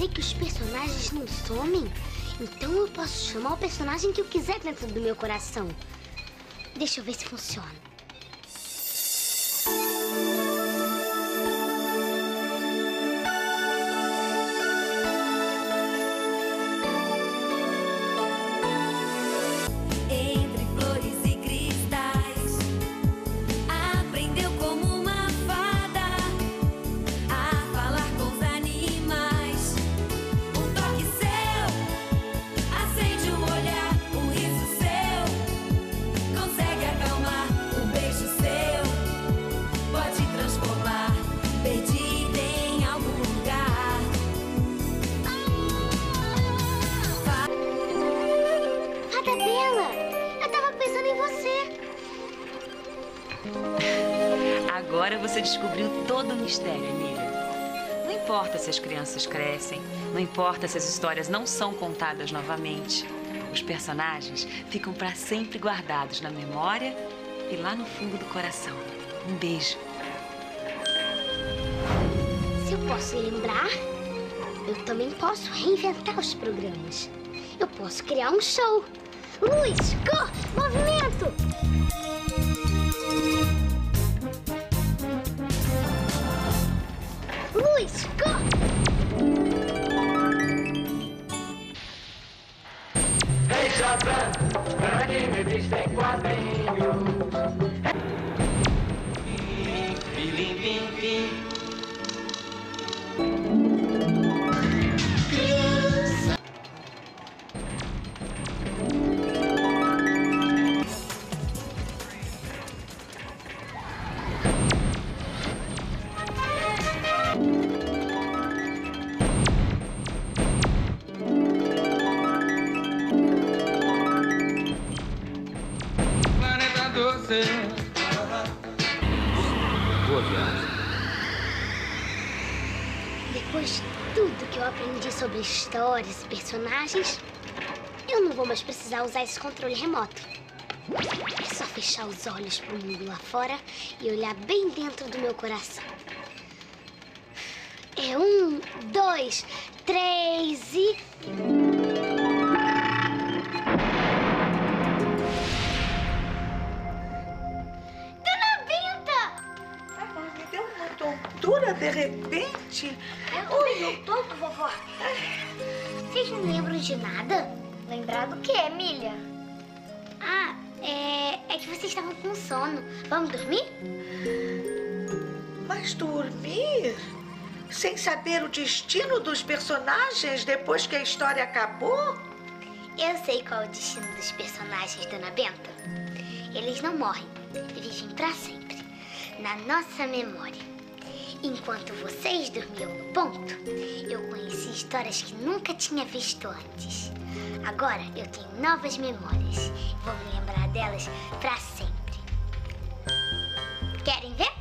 sei que os personagens não somem, então eu posso chamar o personagem que eu quiser dentro do meu coração. Deixa eu ver se funciona. Agora você descobriu todo o mistério, Emília. Não importa se as crianças crescem, não importa se as histórias não são contadas novamente. Os personagens ficam para sempre guardados na memória e lá no fundo do coração. Um beijo. Se eu posso lembrar, eu também posso reinventar os programas. Eu posso criar um show. Luz, cor, movimento! Luz, cor! Deixa branco, anime, vista em quadrinhos. Pim, pim, pim. Boa viagem. Depois de tudo que eu aprendi sobre histórias e personagens, eu não vou mais precisar usar esse controle remoto. É só fechar os olhos pro mundo lá fora e olhar bem dentro do meu coração. É 1, 2, 3 e... De repente... Eu também não tô, vovó. Vocês não lembram de nada? Lembrar do quê, Emília? Ah, é que vocês estavam com sono. Vamos dormir? Mas dormir? Sem saber o destino dos personagens depois que a história acabou? Eu sei qual é o destino dos personagens, Dona Benta. Eles não morrem, vivem pra sempre, na nossa memória. Enquanto vocês dormiam no ponto, eu conheci histórias que nunca tinha visto antes. Agora eu tenho novas memórias. Vou me lembrar delas pra sempre. Querem ver?